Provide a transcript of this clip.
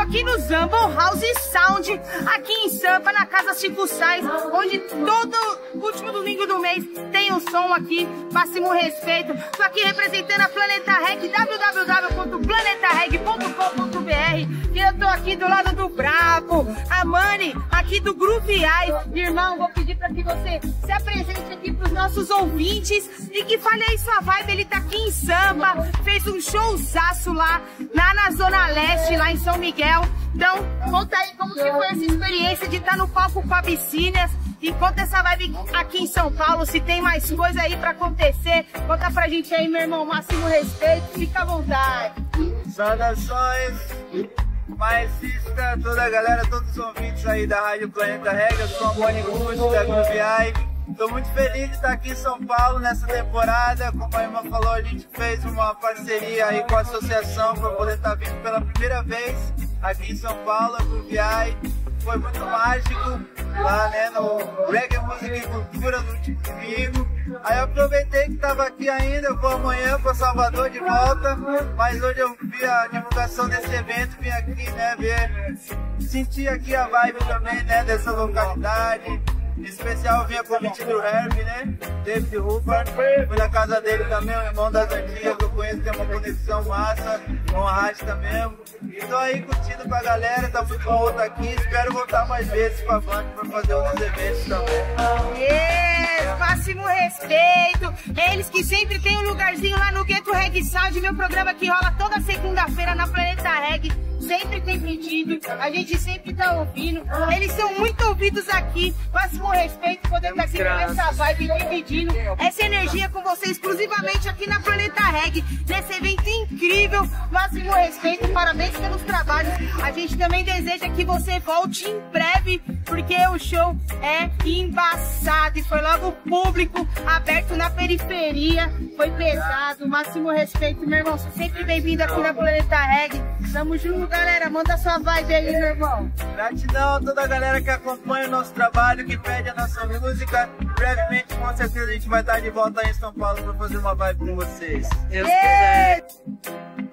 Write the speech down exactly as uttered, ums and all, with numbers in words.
aqui no Zambon House Sound, aqui em Sampa, na Casa Chico Sainz, onde todo último domingo do mês tem um som aqui, máximo respeito. Tô aqui representando a Planeta Reg, w w w ponto planeta reg ponto com ponto b r, e eu tô aqui do lado do Brabo, a Mani, aqui do Groove Eye. Irmão, vou pedir pra que você se apresente aqui pros nossos ouvintes e que fale aí sua vibe. Ele tá aqui em Sampa, fez um showzaço lá, lá na Zona Leste, lá em São Miguel. Então, conta aí como que foi essa experiência de estar no palco com a Abissínias. E conta essa vibe aqui em São Paulo, se tem mais coisa aí pra acontecer. Conta pra gente aí, meu irmão, máximo respeito, fica à vontade. Saudações, maestista, toda a galera, todos os ouvintes aí da Rádio Planeta Reg. Eu sou o Boni Gucci, da Groove Eye. Estou muito feliz de estar aqui em São Paulo nessa temporada. Como a irmã falou, a gente fez uma parceria aí com a associação para poder estar vindo pela primeira vez aqui em São Paulo, a Groove Eye. Foi muito mágico lá, né, no Reggae Música e Cultura, no último domingo. Aí eu aproveitei que estava aqui ainda, eu vou amanhã para Salvador de volta, mas hoje eu vi a divulgação desse evento, vim aqui, né, ver, sentir aqui a vibe também, né, dessa localidade. Em especial, vinha convite do Herb, né? David Hooper. Fui na casa dele também, um irmão das antigas que eu conheço, tem uma conexão massa, com a rádio também. E tô aí curtindo com a galera, tá muito bom estar aqui. Espero voltar mais vezes com a banda para fazer outros eventos também. Yes, máximo respeito. Eles que sempre tem um lugarzinho lá no Gueto Reg Sound, meu programa que rola toda segunda-feira na Planeta Reg. Sempre tem pedido, a gente sempre tá ouvindo. Eles são muito ouvidos aqui. Máximo respeito, poder estar aqui com essa vibe, dividindo essa energia com você exclusivamente aqui na Planeta Reg, nesse evento incrível. Máximo respeito, parabéns pelos trabalhos. A gente também deseja que você volte em breve, porque o show é embaçado e foi logo público, aberto na periferia. Foi pesado, máximo respeito, meu irmão. Você sempre bem-vindo aqui na Planeta Reg. Tamo junto, galera. Manda sua vibe aí, meu irmão. Gratidão a toda a galera que acompanha o nosso trabalho, que pede a nossa música. Brevemente, com certeza, a gente vai estar de volta aí em São Paulo para fazer uma vibe com vocês. Deus quiser.